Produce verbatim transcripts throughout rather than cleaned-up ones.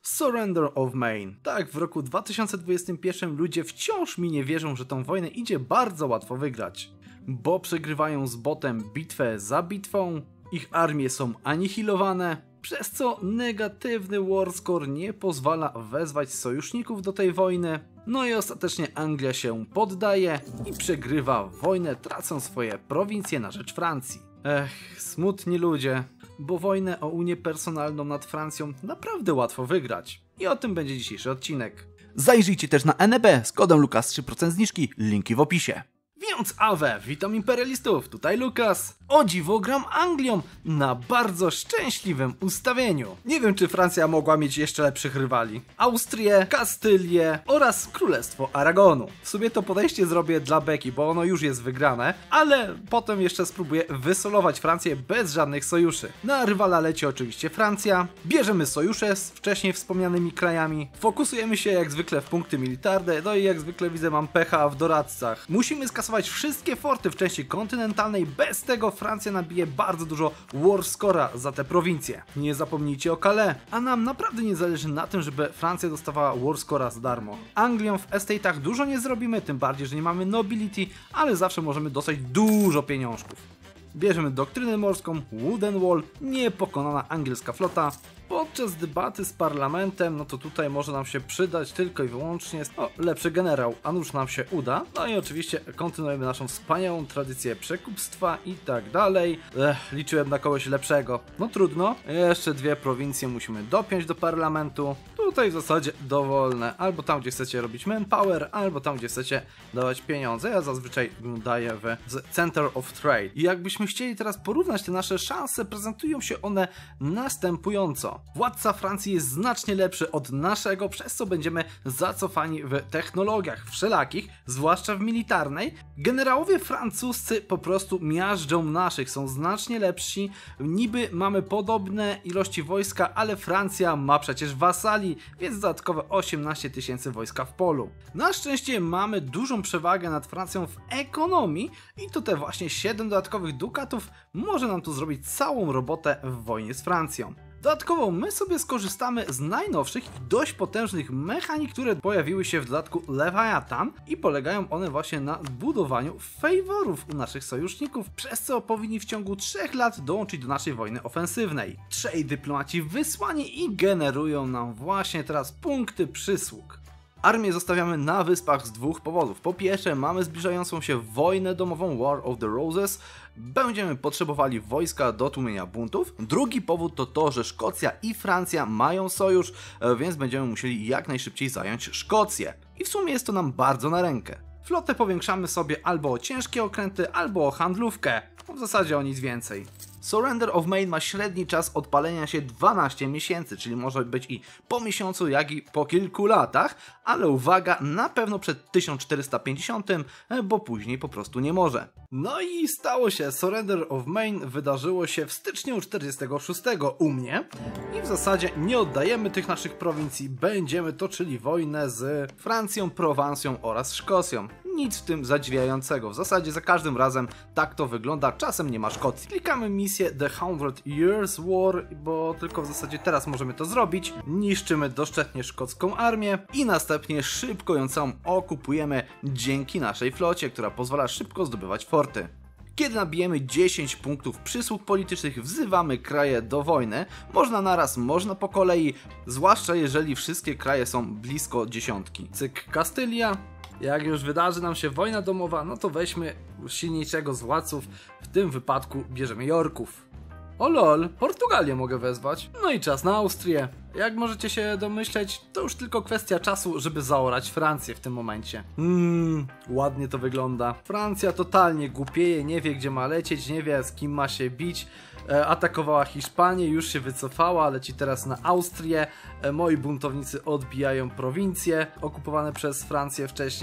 Surrender of Maine. Tak, w roku dwa tysiące dwudziestym pierwszym ludzie wciąż mi nie wierzą, że tą wojnę idzie bardzo łatwo wygrać. Bo przegrywają z botem bitwę za bitwą, ich armie są anihilowane, przez co negatywny warscore nie pozwala wezwać sojuszników do tej wojny. No i ostatecznie Anglia się poddaje i przegrywa wojnę, tracąc swoje prowincje na rzecz Francji. Ech, smutni ludzie, bo wojnę o Unię personalną nad Francją naprawdę łatwo wygrać. I o tym będzie dzisiejszy odcinek. Zajrzyjcie też na N E B z kodem Lukas trzy procent zniżki, linki w opisie. Więc Awe, witam imperialistów, tutaj Lukas. O dziwo gram Anglią na bardzo szczęśliwym ustawieniu. Nie wiem, czy Francja mogła mieć jeszcze lepszych rywali. Austrię, Kastylię oraz Królestwo Aragonu. W sumie to podejście zrobię dla beki, bo ono już jest wygrane, ale potem jeszcze spróbuję wysolować Francję bez żadnych sojuszy. Na rywala leci oczywiście Francja. Bierzemy sojusze z wcześniej wspomnianymi krajami. Fokusujemy się jak zwykle w punkty militarne, no i jak zwykle widzę mam pecha w doradcach. Musimy skasować wszystkie forty w części kontynentalnej, bez tego Francja nabije bardzo dużo warscora za te prowincje. Nie zapomnijcie o Calais, a nam naprawdę nie zależy na tym, żeby Francja dostawała warscora za darmo. Anglią w estate'ach dużo nie zrobimy, tym bardziej, że nie mamy nobility, ale zawsze możemy dostać dużo pieniążków. Bierzemy doktrynę morską, Wooden Wall, niepokonana angielska flota. Podczas debaty z parlamentem, no to tutaj może nam się przydać tylko i wyłącznie o, lepszy generał, a nuż nam się uda. No i oczywiście kontynuujemy naszą wspaniałą tradycję przekupstwa i tak dalej. Ech, liczyłem na kogoś lepszego. No trudno, jeszcze dwie prowincje musimy dopiąć do parlamentu. Tutaj w zasadzie dowolne, albo tam gdzie chcecie robić manpower, albo tam gdzie chcecie dawać pieniądze. Ja zazwyczaj daję w Center of Trade. I jakbyśmy chcieli teraz porównać te nasze szanse, prezentują się one następująco. Władca Francji jest znacznie lepszy od naszego, przez co będziemy zacofani w technologiach wszelakich, zwłaszcza w militarnej. Generałowie francuscy po prostu miażdżą naszych, są znacznie lepsi. Niby mamy podobne ilości wojska, ale Francja ma przecież wasali, więc dodatkowe osiemnaście tysięcy wojska w polu. Na szczęście mamy dużą przewagę nad Francją w ekonomii i to te właśnie siedem dodatkowych dukatów może nam tu zrobić całą robotę w wojnie z Francją. Dodatkowo my sobie skorzystamy z najnowszych i dość potężnych mechanik, które pojawiły się w dodatku Leviathan i polegają one właśnie na budowaniu faworów u naszych sojuszników, przez co powinni w ciągu trzech lat dołączyć do naszej wojny ofensywnej. Trzej dyplomaci wysłani i generują nam właśnie teraz punkty przysług. Armię zostawiamy na wyspach z dwóch powodów. Po pierwsze, mamy zbliżającą się wojnę domową War of the Roses. Będziemy potrzebowali wojska do tłumienia buntów. Drugi powód to to, że Szkocja i Francja mają sojusz, więc będziemy musieli jak najszybciej zająć Szkocję. I w sumie jest to nam bardzo na rękę. Flotę powiększamy sobie albo o ciężkie okręty, albo o handlówkę. W zasadzie o nic więcej. Surrender of Maine ma średni czas odpalenia się dwanaście miesięcy, czyli może być i po miesiącu, jak i po kilku latach, ale uwaga, na pewno przed tysiąc czterysta pięćdziesiątym, bo później po prostu nie może. No i stało się, Surrender of Maine wydarzyło się w styczniu czterdziestego szóstego u mnie i w zasadzie nie oddajemy tych naszych prowincji, będziemy toczyli wojnę z Francją, Prowansją oraz Szkocją. Nic w tym zadziwiającego, w zasadzie za każdym razem tak to wygląda, czasem nie ma Szkocji. Klikamy misję The Hundred Years War, bo tylko w zasadzie teraz możemy to zrobić. Niszczymy doszczętnie szkocką armię i następnie szybko ją całą okupujemy dzięki naszej flocie, która pozwala szybko zdobywać forty. Kiedy nabijemy dziesięć punktów przysług politycznych, wzywamy kraje do wojny. Można naraz, można po kolei, zwłaszcza jeżeli wszystkie kraje są blisko dziesiątki. Cyk Kastylia. Jak już wydarzy nam się wojna domowa, no to weźmy silniejszego z władców, w tym wypadku bierzemy Yorków. O lol, Portugalię mogę wezwać. No i czas na Austrię. Jak możecie się domyśleć, to już tylko kwestia czasu, żeby zaorać Francję w tym momencie. Mmm, ładnie to wygląda. Francja totalnie głupieje, nie wie gdzie ma lecieć, nie wie z kim ma się bić. E, atakowała Hiszpanię, już się wycofała, leci teraz na Austrię. E, moi buntownicy odbijają prowincje okupowane przez Francję wcześniej.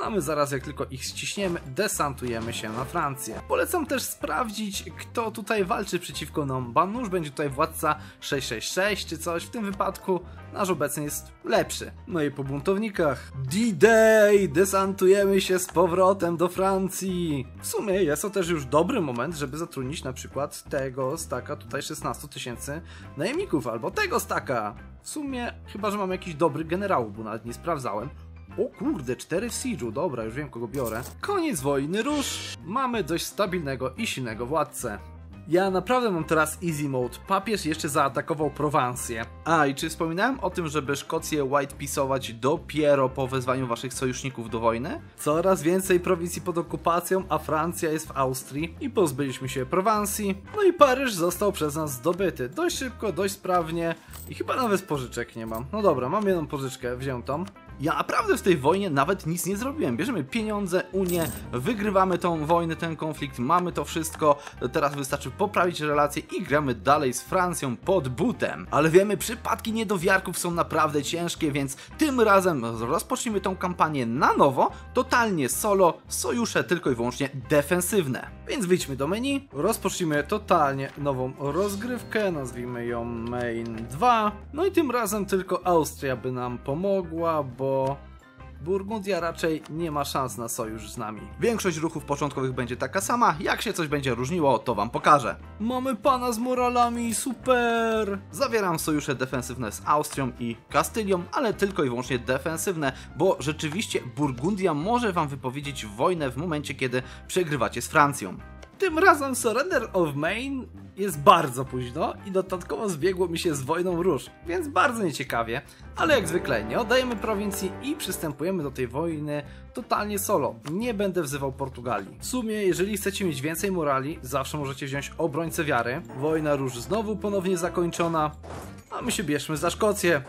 a my zaraz jak tylko ich ściśniemy, desantujemy się na Francję. Polecam też sprawdzić, kto tutaj walczy przeciwko nam. Ban Nusz będzie tutaj władca sześć sześć sześć czy coś, w tym wypadku nasz obecny jest lepszy. No i po buntownikach. D-Day! Desantujemy się z powrotem do Francji. W sumie jest to też już dobry moment, żeby zatrudnić na przykład tego staka tutaj szesnaście tysięcy najemników, albo tego staka. W sumie chyba, że mam jakiś dobry generałów, bo nawet nie sprawdzałem. O kurde, cztery w Siege'u, dobra, już wiem kogo biorę. Koniec wojny, rusz! Mamy dość stabilnego i silnego władcę. Ja naprawdę mam teraz easy mode. Papież jeszcze zaatakował Prowansję. A i czy wspominałem o tym, żeby Szkocję white peace'ować dopiero po wezwaniu waszych sojuszników do wojny? Coraz więcej prowincji pod okupacją, a Francja jest w Austrii i pozbyliśmy się Prowansji. No i Paryż został przez nas zdobyty. Dość szybko, dość sprawnie i chyba nawet pożyczek nie mam. No dobra, mam jedną pożyczkę wziętą. Ja naprawdę w tej wojnie nawet nic nie zrobiłem. Bierzemy pieniądze, Unię, wygrywamy tą wojnę, ten konflikt, mamy to wszystko. Teraz wystarczy poprawić relacje i gramy dalej z Francją pod butem. Ale wiemy, przypadki niedowiarków są naprawdę ciężkie, więc tym razem rozpocznijmy tą kampanię na nowo, totalnie solo, sojusze tylko i wyłącznie defensywne. Więc wyjdźmy do menu, rozpocznijmy totalnie nową rozgrywkę, nazwijmy ją Main dwa. No i tym razem tylko Austria by nam pomogła, bo Burgundia raczej nie ma szans na sojusz z nami. Większość ruchów początkowych będzie taka sama, jak się coś będzie różniło, to wam pokażę. Mamy pana z moralami, super! Zawieram sojusze defensywne z Austrią i Kastylią, ale tylko i wyłącznie defensywne, bo rzeczywiście Burgundia może wam wypowiedzieć wojnę w momencie, kiedy przegrywacie z Francją. Tym razem Surrender of Maine jest bardzo późno i dodatkowo zbiegło mi się z wojną róż, więc bardzo nieciekawie, ale jak zwykle nie oddajemy prowincji i przystępujemy do tej wojny totalnie solo. Nie będę wzywał Portugalii. W sumie, jeżeli chcecie mieć więcej morali, zawsze możecie wziąć obrońcę wiary. Wojna róż znowu ponownie zakończona, a my się bierzmy za Szkocję.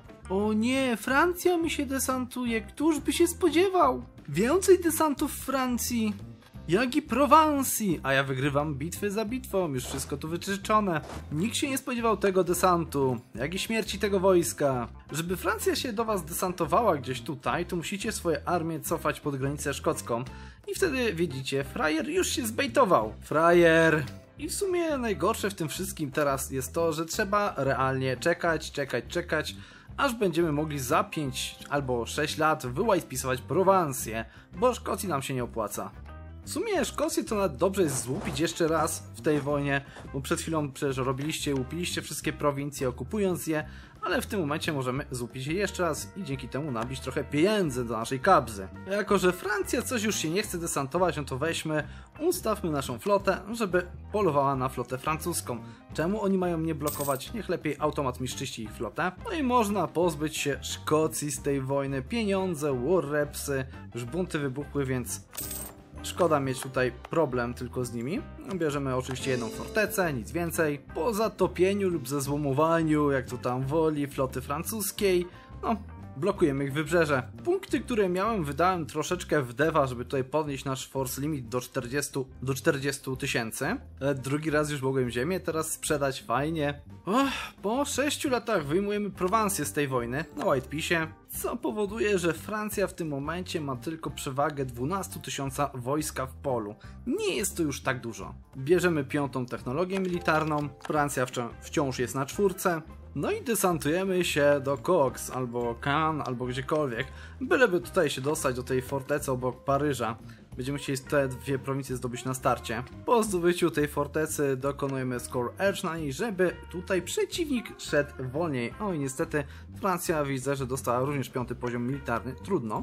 O nie, Francja mi się desantuje, któż by się spodziewał? Więcej desantów w Francji. Jak i Prowansji, a ja wygrywam bitwy za bitwą, już wszystko tu wytyczone. Nikt się nie spodziewał tego desantu, jak i śmierci tego wojska. Żeby Francja się do was desantowała gdzieś tutaj, to musicie swoje armie cofać pod granicę szkocką. I wtedy, widzicie, frajer już się zbejtował. Frajer! I w sumie najgorsze w tym wszystkim teraz jest to, że trzeba realnie czekać, czekać, czekać, aż będziemy mogli za pięć albo sześć lat wyłajspisować Prowansję, bo Szkocji nam się nie opłaca. W sumie Szkocję to nawet dobrze jest złupić jeszcze raz w tej wojnie, bo przed chwilą przecież robiliście, łupiliście wszystkie prowincje, okupując je, ale w tym momencie możemy złupić je jeszcze raz i dzięki temu nabić trochę pieniędzy do naszej kabzy. Jako że Francja coś już się nie chce desantować, no to weźmy, ustawmy naszą flotę, żeby polowała na flotę francuską. Czemu oni mają mnie blokować? Niech lepiej automat mi czyści ich flotę. No i można pozbyć się Szkocji z tej wojny. Pieniądze, warrepsy, już bunty wybuchły, więc szkoda mieć tutaj problem tylko z nimi. Bierzemy oczywiście jedną fortecę, nic więcej. Po zatopieniu lub zezłomowaniu, jak to tam woli, floty francuskiej, no, blokujemy ich wybrzeże. Punkty, które miałem, wydałem troszeczkę w dewa, żeby tutaj podnieść nasz force limit do czterdziestu do czterdziestu tysięcy. Drugi raz już mogłem ziemię teraz sprzedać, fajnie. Och, po sześciu latach wyjmujemy Prowansję z tej wojny na White Peace'ie, co powoduje, że Francja w tym momencie ma tylko przewagę dwanaście tysięcy wojska w polu. Nie jest to już tak dużo. Bierzemy piątą technologię militarną, Francja wciąż jest na czwórce. No i desantujemy się do Cox, albo Cannes, albo gdziekolwiek, byleby tutaj się dostać do tej fortecy obok Paryża. Będziemy chcieli te dwie prowincje zdobyć na starcie. Po zdobyciu tej fortecy dokonujemy score edge na niej, żeby tutaj przeciwnik szedł wolniej. O i niestety Francja, widzę, że dostała również piąty poziom militarny, trudno.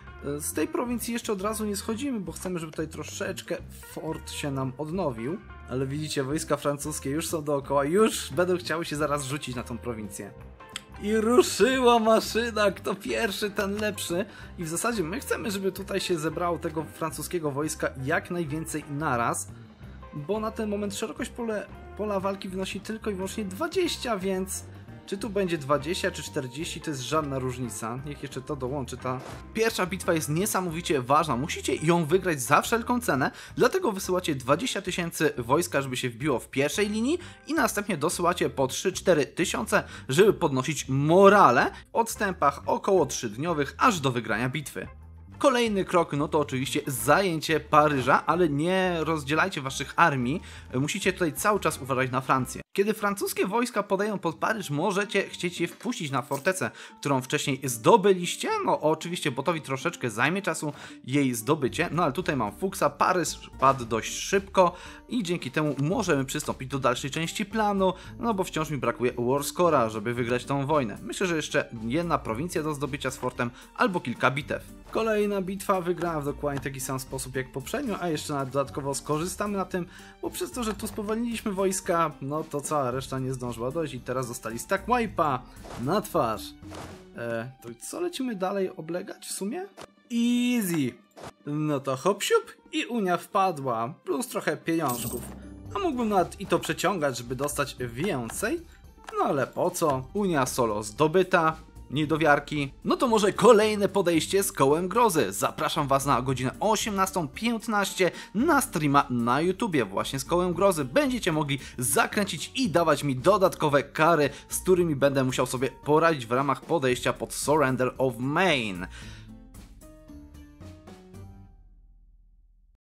Z tej prowincji jeszcze od razu nie schodzimy, bo chcemy, żeby tutaj troszeczkę fort się nam odnowił. Ale widzicie, wojska francuskie już są dookoła, już będą chciały się zaraz rzucić na tą prowincję. I ruszyła maszyna, kto pierwszy, ten lepszy. I w zasadzie my chcemy, żeby tutaj się zebrało tego francuskiego wojska jak najwięcej naraz, bo na ten moment szerokość pole, pola walki wynosi tylko i wyłącznie dwadzieścia, więc czy tu będzie dwadzieścia czy czterdzieści, to jest żadna różnica. Niech jeszcze to dołączy. Ta pierwsza bitwa jest niesamowicie ważna. Musicie ją wygrać za wszelką cenę, dlatego wysyłacie dwadzieścia tysięcy wojska, żeby się wbiło w pierwszej linii i następnie dosyłacie po trzy cztery tysiące, żeby podnosić morale w odstępach około trzydniowych, aż do wygrania bitwy. Kolejny krok, no to oczywiście zajęcie Paryża, ale nie rozdzielajcie waszych armii, musicie tutaj cały czas uważać na Francję. Kiedy francuskie wojska podają pod Paryż, możecie chcieć je wpuścić na fortecę, którą wcześniej zdobyliście. No oczywiście botowi troszeczkę zajmie czasu jej zdobycie, no ale tutaj mam fuksa, Paryż padł dość szybko i dzięki temu możemy przystąpić do dalszej części planu, no bo wciąż mi brakuje Warscora, żeby wygrać tą wojnę. Myślę, że jeszcze jedna prowincja do zdobycia z fortem, albo kilka bitew. Kolejna bitwa wygrała w dokładnie taki sam sposób jak poprzednio, a jeszcze nawet dodatkowo skorzystamy na tym, bo przez to, że tu spowolniliśmy wojska, no to cała reszta nie zdążyła dojść i teraz zostali stack wipe'a na twarz. E, to co lecimy dalej oblegać w sumie? Easy! No to hop siup i Unia wpadła, plus trochę pieniążków. A mógłbym nawet i to przeciągać, żeby dostać więcej, no ale po co? Unia solo zdobyta. Niedowiarki. No to może kolejne podejście z kołem grozy. Zapraszam was na godzinę osiemnastą piętnaście na streama na YouTubie właśnie z kołem grozy. Będziecie mogli zakręcić i dawać mi dodatkowe kary, z którymi będę musiał sobie poradzić w ramach podejścia pod Surrender of Maine.